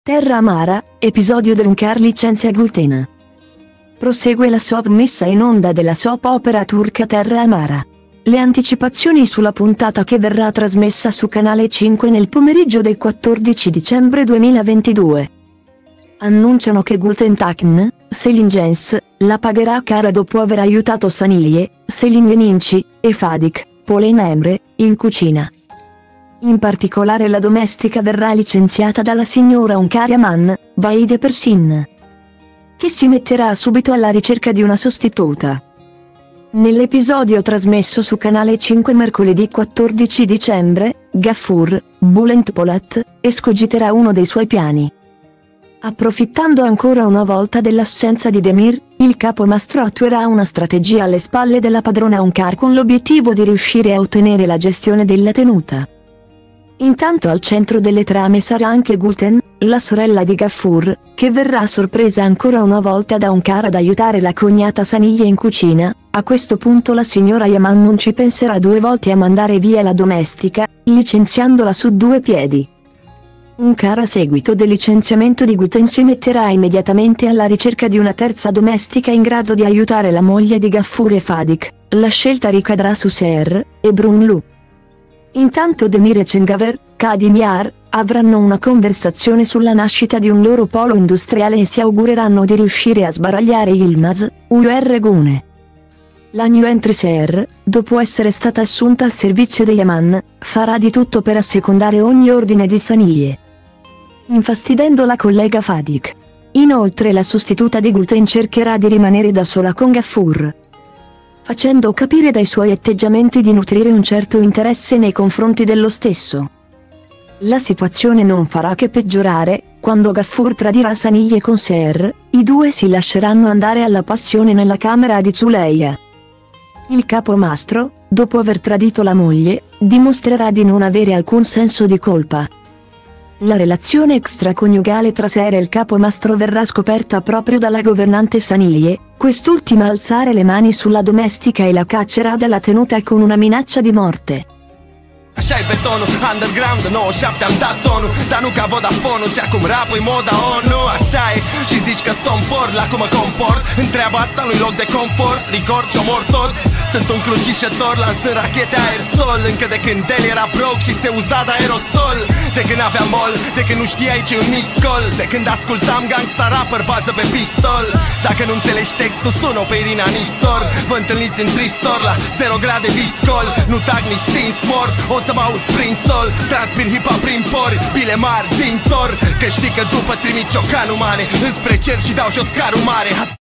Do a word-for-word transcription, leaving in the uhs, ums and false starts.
Terra Amara, episodio dell'Unkar licenzia Gulten. Prosegue la soap messa in onda della soap opera turca Terra Amara. Le anticipazioni sulla puntata che verrà trasmessa su Canale cinque nel pomeriggio del quattordici dicembre duemilaventidue. Annunciano che Gulten Takn, Selin Jens, la pagherà cara dopo aver aiutato Saniye, Selin Yeninci, e Fadik, Polen Emre, in cucina. In particolare la domestica verrà licenziata dalla signora Unkar Yaman, Vahide Persin, che si metterà subito alla ricerca di una sostituta. Nell'episodio trasmesso su Canale cinque mercoledì quattordici dicembre, Gafur, Bülent Polat, escogiterà uno dei suoi piani. Approfittando ancora una volta dell'assenza di Demir, il capomastro attuerà una strategia alle spalle della padrona Unkar con l'obiettivo di riuscire a ottenere la gestione della tenuta. Intanto al centro delle trame sarà anche Gulten, la sorella di Gafur, che verrà sorpresa ancora una volta da Unkar ad aiutare la cognata Saniye in cucina. A questo punto la signora Yaman non ci penserà due volte a mandare via la domestica, licenziandola su due piedi. Unkar, a seguito del licenziamento di Gulten, si metterà immediatamente alla ricerca di una terza domestica in grado di aiutare la moglie di Gafur e Fadik. La scelta ricadrà su Seher e Brunlu. Intanto Demir e Cengaver, Kadimyar, avranno una conversazione sulla nascita di un loro polo industriale e si augureranno di riuscire a sbaragliare Yilmaz, U R Gune. La new entry Seher, dopo essere stata assunta al servizio dei Yaman, farà di tutto per assecondare ogni ordine di Saniye, infastidendo la collega Fadik. Inoltre la sostituta di Gulten cercherà di rimanere da sola con Gafur, facendo capire dai suoi atteggiamenti di nutrire un certo interesse nei confronti dello stesso. La situazione non farà che peggiorare. Quando Gafur tradirà Saniye con Seher, i due si lasceranno andare alla passione nella camera di Zuleya. Il capomastro, dopo aver tradito la moglie, dimostrerà di non avere alcun senso di colpa. La relazione extraconiugale tra Seher e il capomastro verrà scoperta proprio dalla governante Saniye, quest'ultima alzare le mani sulla domestica e la caccerà dalla tenuta con una minaccia di morte. Așa e betonul, underground, nouăzeci și șapte am dat tonul, dar nu ca Vodafone-ul și acum rap-ul e moda ONU. Așa e, și zici că stom fort, la cum mă comport, în treaba asta nu-i loc de confort, record și omor tot. Sunt un crucișător, lansând rachete aerosol, încă de când el era broc și se uza de aerosol. De când aveam mol, de când nu știai ce-i un miscol, de când ascultam gangsta rapper bază pe pistol. Dacă nu înțelegi textul, sună pe Irina Nistor. Vă întâlniți în Tristor la zero grade viscol, nu tag nici stins mort. O să mă auzi prin sol, transpir hip-hop prin pori, bile mari, zintor. Că știi că după trimit ciocanul mare înspre cer și dau jos carul mare.